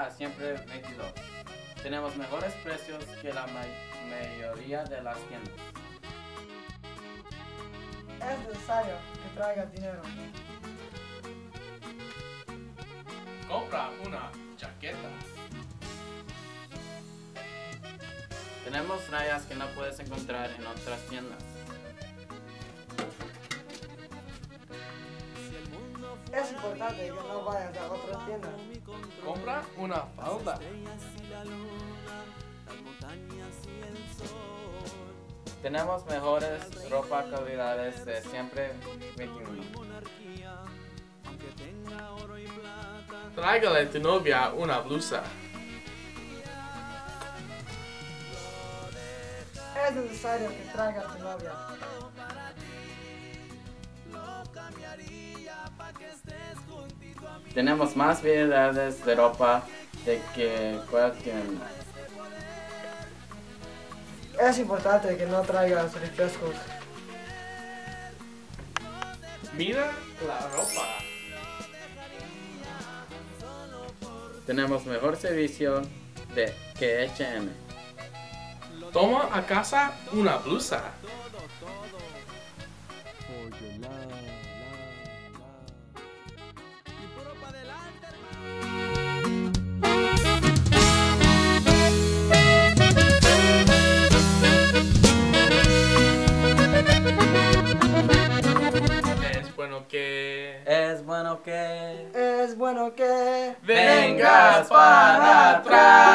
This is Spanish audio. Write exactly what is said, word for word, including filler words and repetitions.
a siempre veintidós. Tenemos mejores precios que la ma mayoría de las tiendas. Es necesario que traigas dinero. Compra una chaqueta. Tenemos rayas que no puedes encontrar en otras tiendas. Es importante que no vayas a otras tiendas. Compra una falda. Tenemos mejores ropa calidades de siempre veintiuno. Tráigale a tu novia una blusa. Es necesario que traigas a tu novia. Tenemos más variedades de ropa de que cualquier tienda. Es importante que no traigas refrescos. Mira la ropa. Tenemos mejor servicio de que H and M. Toma a casa una blusa. Es bueno que... Es bueno que Es bueno que vengas para atrás.